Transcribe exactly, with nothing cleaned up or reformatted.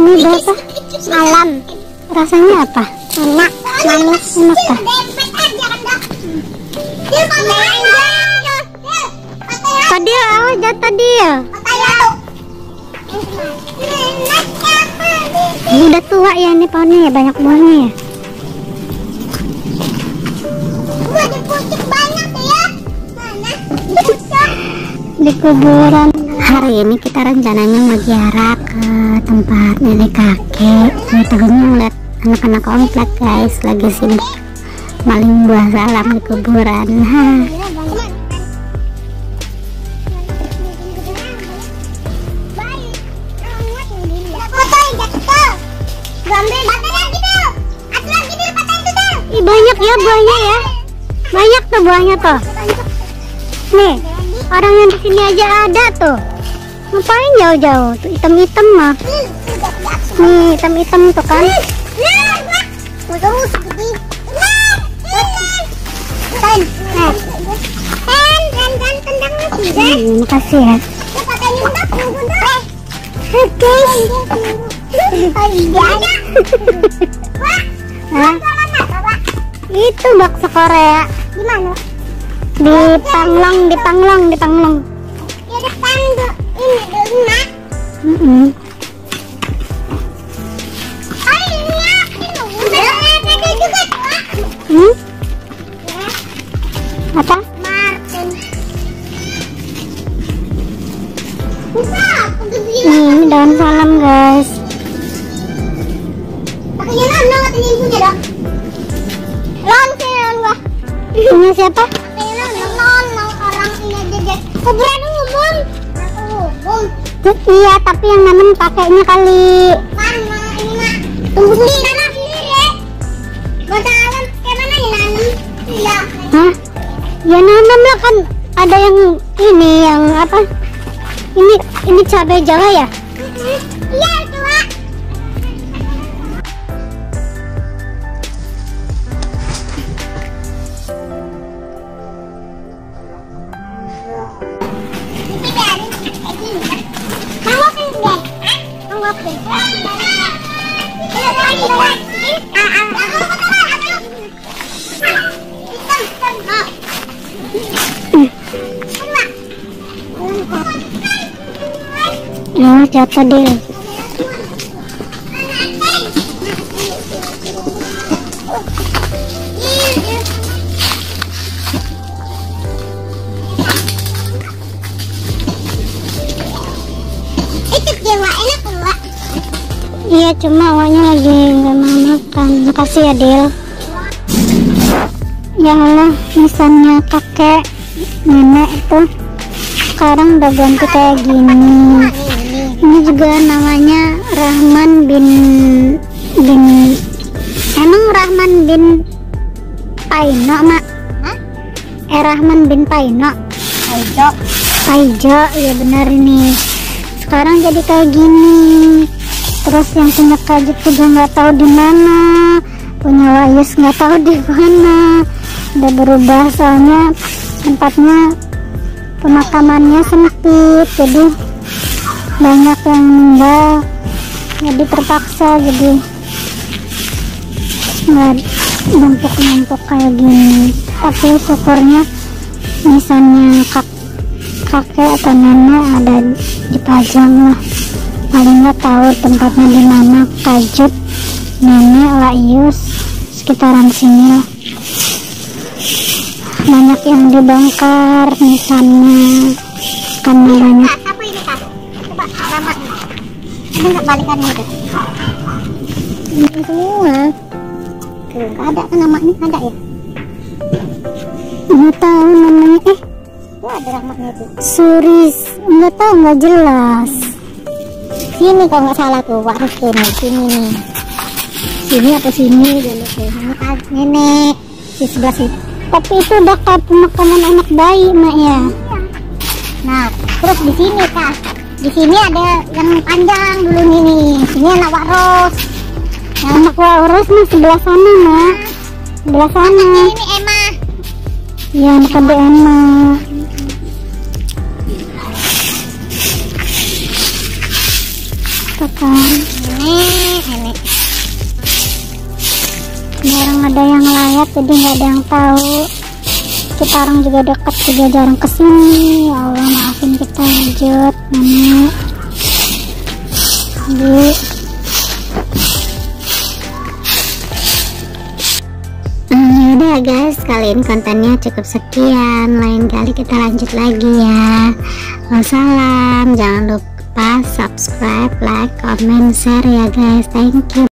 Ini berapa? Alam. Rasanya apa? Enak, manis, enak kah? Tadi awas jatuh dia. Ini udah tua ya ini pohonnya ya, banyak buahnya ya. Di kuburan. Hari ini kita rencananya mau ziarah ke tempat nenek kakek. Saya tahunya ngeliat anak-anak komplek guys lagi sibuk maling buah salam di kuburan. Ih, banyak ya buahnya ya, banyak tuh buahnya tuh. Nih, orang yang di sini aja ada tuh. Ngapain jauh-jauh? Tuh hitam-hitam mah. Nih, hitam-hitam tuh kan. Hmm, makasih ya. Itu bakso Korea. Di mana? Di Panglong, di Panglong, di Panglong. Di depan ini rumah. Mm -hmm. Hmm? Apa? Martin. Ini daun salam guys. Punya siapa? Kuburan umum. Iya, tapi yang nanam kakeknya kali. Mana ini mah? Tunggu sendiri, nanam sendiri. Masa alam kayak mana ya nanam? Iya. Hah? Ya nanam lah kan. Ada yang ini yang apa? Ini ini cabai Jawa ya? Iya itu Wak. Ya, jatuh deh. Iya, cuma awalnya lagi nggak mau makan. Makasih ya, Del. Ya Allah, nisannya kakek nenek itu sekarang udah ganti kayak gini. Ini juga namanya Rahman bin bin emang Rahman bin Paino mak? Hah? Eh Rahman bin Paino. Paijo. Paijo, ya benar ini. Sekarang jadi kayak gini. Terus yang punya Kajut juga nggak tahu di mana, punya Wayus nggak tahu di mana. Udah berubah soalnya tempatnya pemakamannya sempit, jadi banyak yang meninggal, jadi terpaksa jadi nggak numpuk-numpuk kayak gini. Tapi syukurnya misalnya kak kakek atau nenek ada dipajang lah, paling nggak tahu tempatnya di mana. Kajut, nenek, Wayus sekitaran sini lah. Banyak yang dibongkar misalnya karena banyak. Apa ini kak? Coba alamat. Ada nggak balikan itu? Ini semua. Tuh, ada kan namanya, ada ya? Nggak tahu namanya. Eh, oh, ada rahmatnya itu. Suris, nggak tahu, nggak jelas. Sini kalau nggak salah tuh, Wak Rifkin. Sini nih. Sini apa sini dulu tuh? Ini kan nenek di sebelah situ. Tapi itu udah kayak pemakaman anak bayi mak ya. Nah, terus di sini kak, di sini ada yang panjang dulu nih. Sini anak Wak Ros. Nah, anak Wak Ros mah sebelah sana mak. Sebelah sana. Ini Emma. Ya, anak ada Emma. Kakak kan. Ini ini jarang ada yang layak, jadi nggak ada yang tahu. Kita orang juga dekat juga jarang kesini. Ya Allah, maafin kita lanjut nenek. Jadi hmm, udah guys, kali ini kontennya cukup sekian. Lain kali kita lanjut lagi ya. Wassalam. Jangan lupa subscribe, like, comment, share ya guys. Thank you.